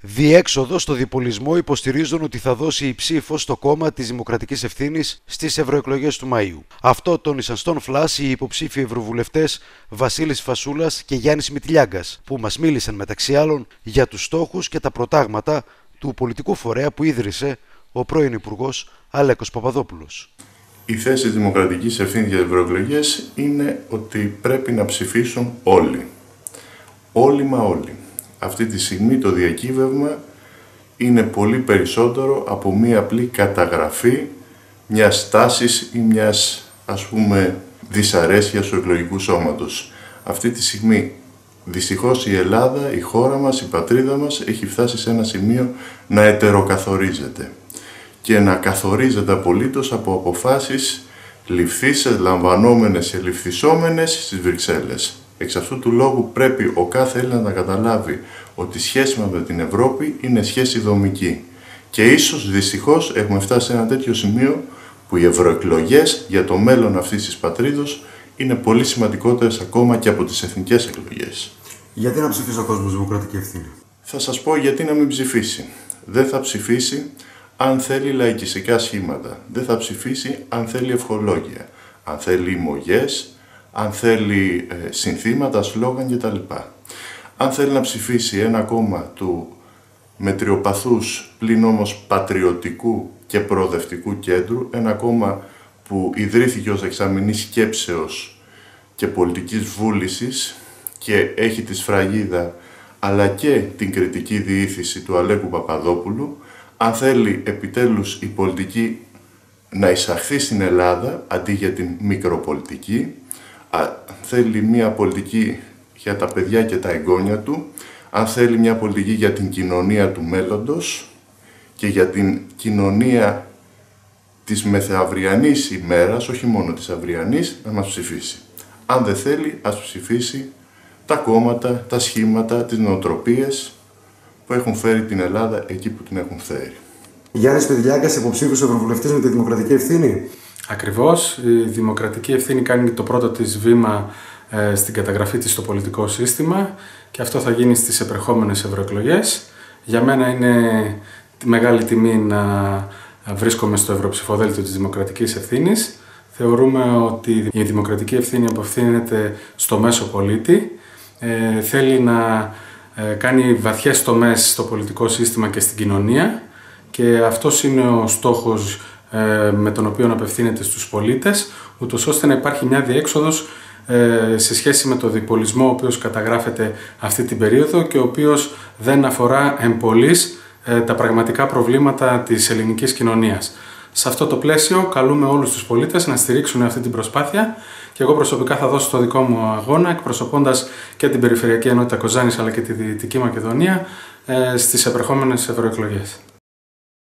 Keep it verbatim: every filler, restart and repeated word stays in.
Διέξοδο στο διπολισμό υποστηρίζουν ότι θα δώσει η ψήφο στο κόμμα της Δημοκρατικής Ευθύνης στις ευρωεκλογές του Μαΐου. Αυτό τόνισαν στον Φλας οι υποψήφοι ευρωβουλευτές Βασίλης Φασούλας και Γιάννης Μητυλιάγκας, που μας μίλησαν μεταξύ άλλων για τους στόχους και τα προτάγματα του πολιτικού φορέα που ίδρυσε ο πρώην Υπουργός Αλέκος Παπαδόπουλος. Η θέση της Δημοκρατικής Ευθύνης για τις ευρωεκλογές είναι ότι πρέπει να ψηφίσουν όλοι. Όλοι μα όλοι. Αυτή τη στιγμή το διακύβευμα είναι πολύ περισσότερο από μία απλή καταγραφή μιας τάσης ή μιας, ας πούμε, δυσαρέσκειας του εκλογικού σώματος. Αυτή τη στιγμή, δυστυχώς, η Ελλάδα, η χώρα μας, η πατρίδα μας έχει φτάσει σε ένα σημείο να ετεροκαθορίζεται και να καθορίζεται απολύτως από αποφάσεις ληφθήσεις, λαμβανόμενες και ληφθισόμενες στις Βρυξέλλες. Εξ αυτού του λόγου πρέπει ο κάθε Έλληνας να καταλάβει ότι η σχέση μας με την Ευρώπη είναι σχέση δομική. Και ίσως δυστυχώς έχουμε φτάσει σε ένα τέτοιο σημείο που οι ευρωεκλογές για το μέλλον αυτής της πατρίδος είναι πολύ σημαντικότερες ακόμα και από τις εθνικές εκλογές. Γιατί να ψηφίσει ο κόσμος Δημοκρατική Ευθύνη? Θα σας πω γιατί να μην ψηφίσει. Δεν θα ψηφίσει αν θέλει λαϊκιστικά σχήματα. Δεν θα ψηφίσει αν θέλει ευχολόγια. Αν θέλει ημωγές, αν θέλει ε, συνθήματα, σλόγαν κτλ. Αν θέλει να ψηφίσει ένα κόμμα του μετριοπαθούς πλην όμως πατριωτικού και προοδευτικού κέντρου, ένα κόμμα που ιδρύθηκε ως εξαμηνής σκέψεως και πολιτικής βούλησης και έχει τη σφραγίδα αλλά και την κριτική διήθηση του Αλέκου Παπαδόπουλου, αν θέλει επιτέλους η πολιτική να εισαχθεί στην Ελλάδα αντί για την μικροπολιτική, αν θέλει μια πολιτική για τα παιδιά και τα εγγόνια του, αν θέλει μια πολιτική για την κοινωνία του μέλλοντος και για την κοινωνία της μεθαυριανής ημέρας, όχι μόνο της αυριανής, να μας ψηφίσει. Αν δεν θέλει, ας ψηφίσει τα κόμματα, τα σχήματα, τις νοοτροπίες που έχουν φέρει την Ελλάδα εκεί που την έχουν φέρει. Γιάννης Μητυλιάγκας, υποψήφιος ευρωβουλευτής με τη Δημοκρατική Ευθύνη. Ακριβώς. Η Δημοκρατική Ευθύνη κάνει το πρώτο της βήμα ε, στην καταγραφή της στο πολιτικό σύστημα και αυτό θα γίνει στις επερχόμενες ευρωεκλογές. Για μένα είναι μεγάλη τιμή να βρίσκομαι στο ευρωψηφοδέλτιο της Δημοκρατικής Ευθύνης. Θεωρούμε ότι η Δημοκρατική Ευθύνη απευθύνεται στο μέσο πολίτη, ε, θέλει να ε, κάνει βαθιές τομές στο πολιτικό σύστημα και στην κοινωνία και αυτός είναι ο στόχος ε, με τον οποίο απευθύνεται στους πολίτες, ούτως ώστε να υπάρχει μια διέξοδος ε, σε σχέση με το διπολισμό ο οποίος καταγράφεται αυτή την περίοδο και ο οποίος δεν αφορά εμπολής ε, τα πραγματικά προβλήματα της ελληνικής κοινωνίας. Σε αυτό το πλαίσιο καλούμε όλους τους πολίτες να στηρίξουν αυτή την προσπάθεια και εγώ προσωπικά θα δώσω το δικό μου αγώνα εκπροσωπώντας και την Περιφερειακή Ενότητα Κοζάνης αλλά και τη Δυτική Μακεδονία στις επερχόμενες ευρωεκλογές.